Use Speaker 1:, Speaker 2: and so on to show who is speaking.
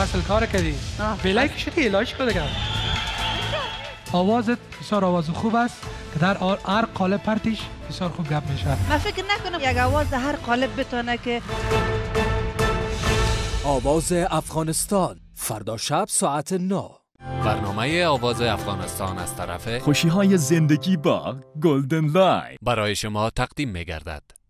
Speaker 1: اصل کار کردی بلای کشیدی الهیش کرده کرد آوازت بسیار آواز خوب است که در هر قالب پرتیش بسیار خوب گپ میشه.
Speaker 2: من فکر نکنم یک آواز در هر قالب بتونه که
Speaker 3: آواز افغانستان فردا شب ساعت 9.
Speaker 4: برنامه آواز افغانستان از طرف
Speaker 5: خوشی‌های زندگی با گلدن لاین
Speaker 4: برای شما تقدیم می‌گردد.